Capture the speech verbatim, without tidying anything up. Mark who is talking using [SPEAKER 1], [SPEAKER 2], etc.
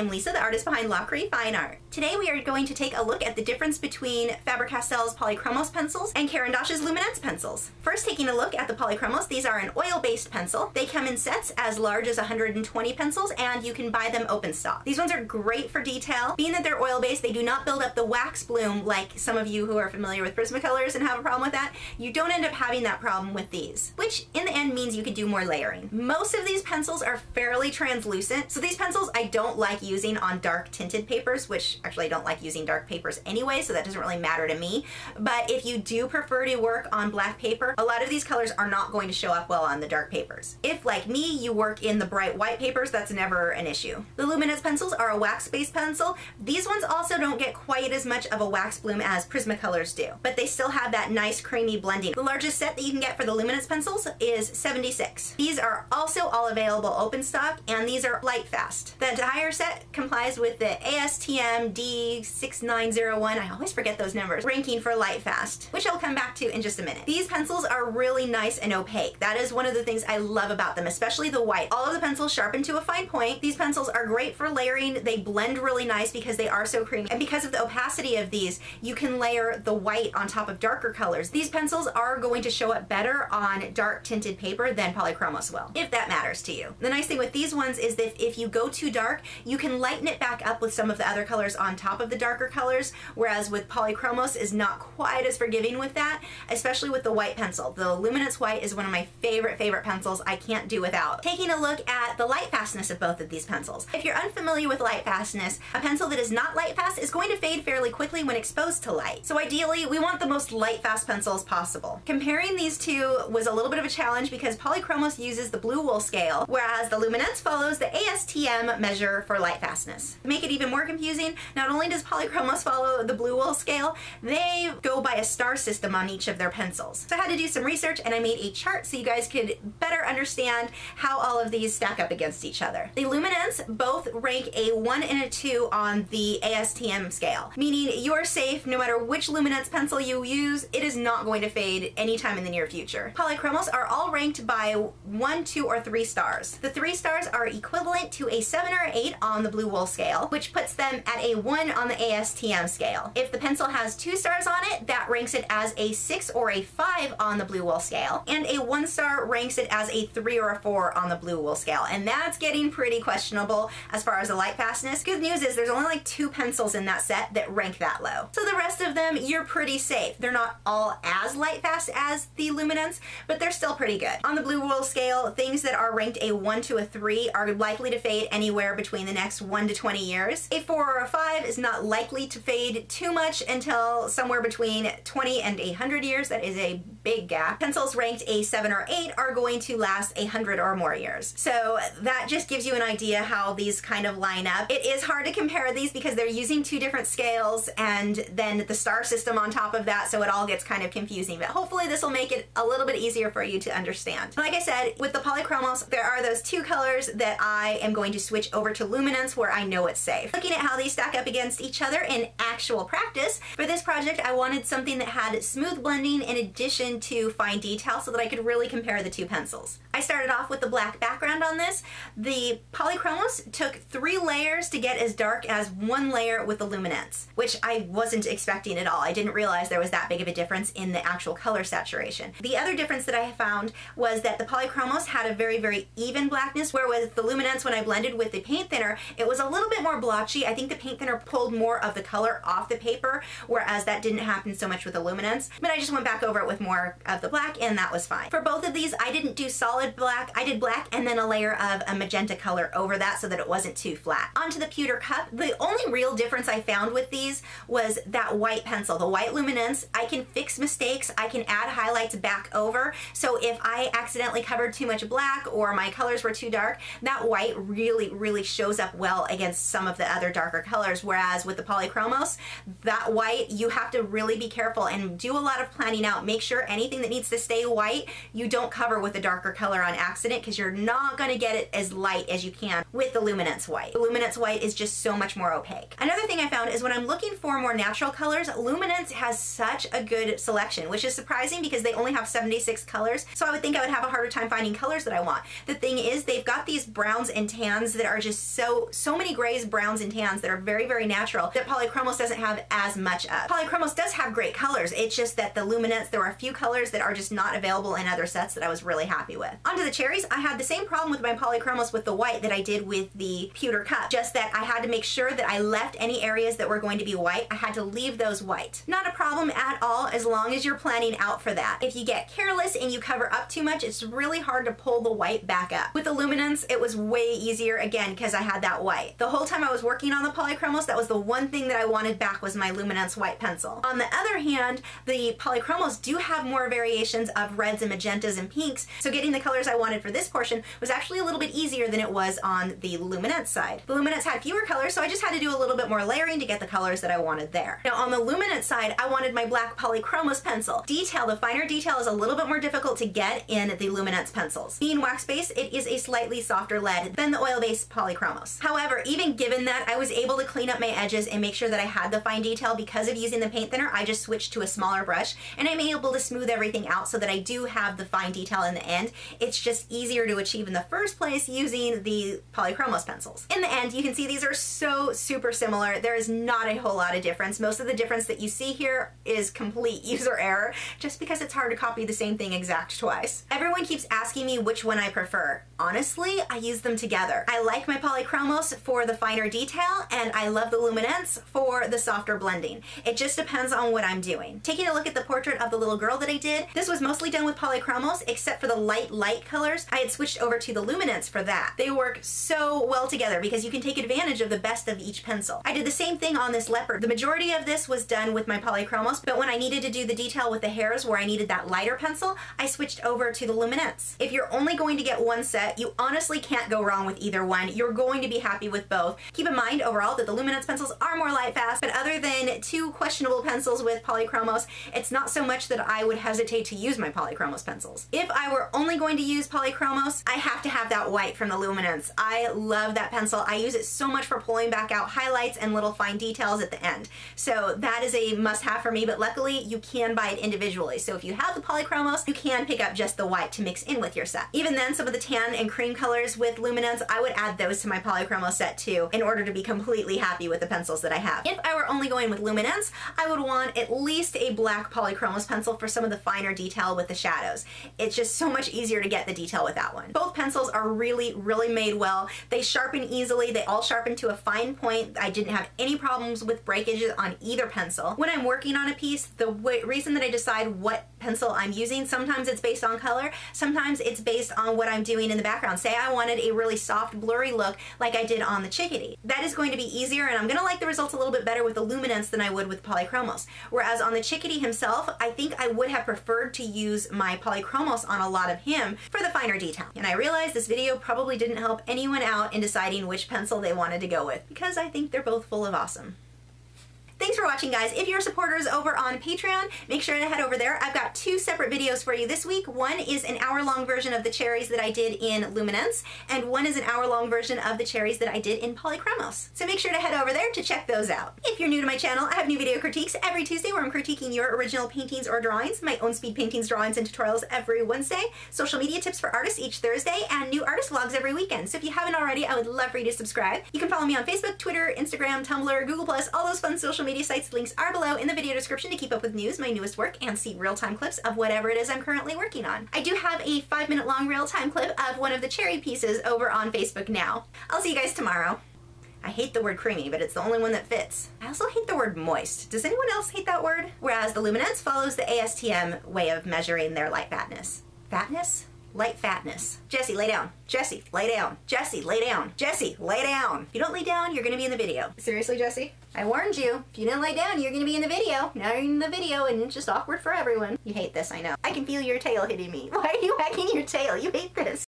[SPEAKER 1] I'm Lisa, the artist behind Lachri Fine Art. Today we are going to take a look at the difference between Faber-Castell's Polychromos pencils and Caran's Luminance pencils. First, taking a look at the Polychromos, these are an oil-based pencil. They come in sets as large as one hundred twenty pencils, and you can buy them open stock. These ones are great for detail. Being that they're oil-based, they do not build up the wax bloom like some of you who are familiar with Prismacolors and have a problem with that. You don't end up having that problem with these, which in the end means you could do more layering. Most of these pencils are fairly translucent, so these pencils I don't like using on dark tinted papers, which actually I don't like using dark papers anyway, so that doesn't really matter to me. But if you do prefer to work on black paper, a lot of these colors are not going to show up well on the dark papers. If, like me, you work in the bright white papers, that's never an issue. The Luminance pencils are a wax-based pencil. These ones also don't get quite as much of a wax bloom as Prismacolors do, but they still have that nice creamy blending. The largest set that you can get for the Luminance pencils is seventy-six. These are also all available open stock, and these are light fast. The entire set complies with the A S T M D six nine zero one, I always forget those numbers, ranking for light fast, which I'll come back to in just a minute. These pencils are really nice and opaque. That is one of the things I love about them, especially the white. All of the pencils sharpen to a fine point. These pencils are great for layering. They blend really nice because they are so creamy. And because of the opacity of these, you can layer the white on top of darker colors. These pencils are going to show up better on dark tinted paper than Polychromos will, if that matters to you. The nice thing with these ones is that if you go too dark, you can lighten it back up with some of the other colors on top of the darker colors, whereas with Polychromos is not quite as forgiving with that, especially with the white pencil. The Luminance White is one of my favorite, favorite pencils I can't do without. Taking a look at the light fastness of both of these pencils. If you're unfamiliar with light fastness, a pencil that is not light fast is going to fade fairly quickly when exposed to light. So ideally, we want the most light fast pencils possible. Comparing these two was a little bit of a challenge because Polychromos uses the blue wool scale, whereas the Luminance follows the A S T M measure for light fastness. To make it even more confusing, not only does Polychromos follow the blue wool scale, they go by a star system on each of their pencils. So I had to do some research and I made a chart so you guys could better understand how all of these stack up against each other. The Luminance both rank a one and a two on the A S T M scale, meaning you're safe no matter which Luminance pencil you use, it is not going to fade anytime in the near future. Polychromos are all ranked by one, two, or three stars. The three stars are equivalent to a seven or eight on the blue wool scale, which puts them at a one on the A S T M scale. If the pencil has two stars on it, that ranks it as a six or a five on the blue wool scale, and a one star ranks it as a three or a four on the blue wool scale, and that's getting pretty questionable as far as the light fastness. Good news is there's only like two pencils in that set that rank that low. So the rest of them, you're pretty safe. They're not all as light fast as the Luminance, but they're still pretty good. On the blue wool scale, things that are ranked a one to a three are likely to fade anywhere between the next one to twenty years. A four or a five is not likely to fade too much until somewhere between twenty and a hundred years. That is a big gap. Pencils ranked a seven or eight are going to last a hundred or more years. So that just gives you an idea how these kind of line up. It is hard to compare these because they're using two different scales and then the star system on top of that, so it all gets kind of confusing, but hopefully this will make it a little bit easier for you to understand. Like I said, with the Polychromos, there are those two colors that I am going to switch over to Luminance where I know it's safe. Looking at how they stack up against each other in actual practice, for this project I wanted something that had smooth blending in addition to fine detail so that I could really compare the two pencils. I started off with the black background on this. The Polychromos took three layers to get as dark as one layer with the Luminance, which I wasn't expecting at all. I didn't realize there was that big of a difference in the actual color saturation. The other difference that I found was that the Polychromos had a very, very even blackness, whereas the Luminance, when I blended with the paint thinner, it was a little bit more blotchy. I think the paint thinner pulled more of the color off the paper, whereas that didn't happen so much with the Luminance. But I just went back over it with more of the black and that was fine. For both of these, I didn't do solid black. I did black and then a layer of a magenta color over that so that it wasn't too flat. Onto the pewter cup. The only real difference I found with these was that white pencil, the white Luminance. I can fix mistakes. I can add highlights back over. So if I accidentally covered too much black or my colors were too dark, that white really, really shows up well against some of the other darker colors. Whereas with the Polychromos, that white, you have to really be careful and do a lot of planning out. Make sure anything that needs to stay white, you don't cover with a darker color color on accident because you're not going to get it as light as you can with the Luminance white. The Luminance white is just so much more opaque. Another thing I found is when I'm looking for more natural colors, Luminance has such a good selection, which is surprising because they only have seventy-six colors, so I would think I would have a harder time finding colors that I want. The thing is, they've got these browns and tans that are just so, so many grays, browns, and tans that are very, very natural that Polychromos doesn't have as much of. Polychromos does have great colors, it's just that the Luminance, there are a few colors that are just not available in other sets that I was really happy with. Onto the cherries, I had the same problem with my Polychromos with the white that I did with the pewter cup, just that I had to make sure that I left any areas that were going to be white. I had to leave those white. Not a problem at all as long as you're planning out for that. If you get careless and you cover up too much, it's really hard to pull the white back up. With the Luminance, it was way easier, again, because I had that white. The whole time I was working on the Polychromos, that was the one thing that I wanted back was my Luminance white pencil. On the other hand, the Polychromos do have more variations of reds and magentas and pinks, so getting the colors I wanted for this portion was actually a little bit easier than it was on the Luminance side. The Luminance had fewer colors, so I just had to do a little bit more layering to get the colors that I wanted there. Now on the Luminance side, I wanted my black Polychromos pencil. Detail, the finer detail is a little bit more difficult to get in the Luminance pencils. Being wax-based, it is a slightly softer lead than the oil-based Polychromos. However, even given that, I was able to clean up my edges and make sure that I had the fine detail because of using the paint thinner. I just switched to a smaller brush and I'm able to smooth everything out so that I do have the fine detail in the end. It's just easier to achieve in the first place using the Polychromos pencils. In the end, you can see these are so super similar. There is not a whole lot of difference. Most of the difference that you see here is complete user error, just because it's hard to copy the same thing exact twice. Everyone keeps asking me which one I prefer. Honestly, I use them together. I like my Polychromos for the finer detail, and I love the Luminance for the softer blending. It just depends on what I'm doing. Taking a look at the portrait of the little girl that I did, this was mostly done with Polychromos, except for the light, light colors. I had switched over to the Luminance for that. They work so well together because you can take advantage of the best of each pencil. I did the same thing on this leopard. The majority of this was done with my Polychromos, but when I needed to do the detail with the hairs where I needed that lighter pencil, I switched over to the Luminance. If you're only going to get one set, you honestly can't go wrong with either one. You're going to be happy with both. Keep in mind overall that the Luminance pencils are more light fast, but other than two questionable pencils with Polychromos, it's not so much that I would hesitate to use my Polychromos pencils. If I were only going to use Polychromos, I have to have that white from the Luminance. I love that pencil. I use it so much for pulling back out highlights and little fine details at the end. So that is a must-have for me, but luckily you can buy it individually. So if you have the Polychromos, you can pick up just the white to mix in with your set. Even then, some of the tan and cream colors with Luminance, I would add those to my Polychromos set too in order to be completely happy with the pencils that I have. If I were only going with Luminance, I would want at least a black Polychromos pencil for some of the finer detail with the shadows. It's just so much easier to get the detail with that one. Both pencils are really, really made well. They sharpen easily. They all sharpen to a fine point. I didn't have any problems with breakages on either pencil. When I'm working on a piece, the way, reason that I decide what pencil I'm using, sometimes it's based on color, sometimes it's based on what I'm doing in the background. Say I wanted a really soft, blurry look like I did on the Chickadee. That is going to be easier, and I'm going to like the results a little bit better with the Luminance than I would with Polychromos. Whereas on the Chickadee himself, I think I would have preferred to use my Polychromos on a lot of him for the finer detail. And I realize this video probably didn't help anyone out in deciding which pencil they wanted to go with, because I think they're both full of awesome. Thanks for watching, guys. If you're supporters over on Patreon, make sure to head over there. I've got two separate videos for you this week. One is an hour-long version of the cherries that I did in Luminance, and one is an hour-long version of the cherries that I did in Polychromos. So make sure to head over there to check those out. If you're new to my channel, I have new video critiques every Tuesday where I'm critiquing your original paintings or drawings, my own speed paintings, drawings, and tutorials every Wednesday, social media tips for artists each Thursday, and new artist vlogs every weekend. So if you haven't already, I would love for you to subscribe. You can follow me on Facebook, Twitter, Instagram, Tumblr, Google plus, all those fun social media sites. Links are below in the video description to keep up with news, my newest work, and see real-time clips of whatever it is I'm currently working on. I do have a five minute long real-time clip of one of the cherry pieces over on Facebook now. I'll see you guys tomorrow. I hate the word creamy, but it's the only one that fits. I also hate the word moist. Does anyone else hate that word? Whereas the Luminance follows the A S T M way of measuring their light fatness. Fatness? Light fatness. Jesse, lay down. Jesse, lay down. Jesse, lay down. Jesse, lay down. If you don't lay down, you're gonna be in the video. Seriously, Jesse? I warned you. If you didn't lay down, you're gonna be in the video. Now you're in the video and it's just awkward for everyone. You hate this, I know. I can feel your tail hitting me. Why are you wagging your tail? You hate this.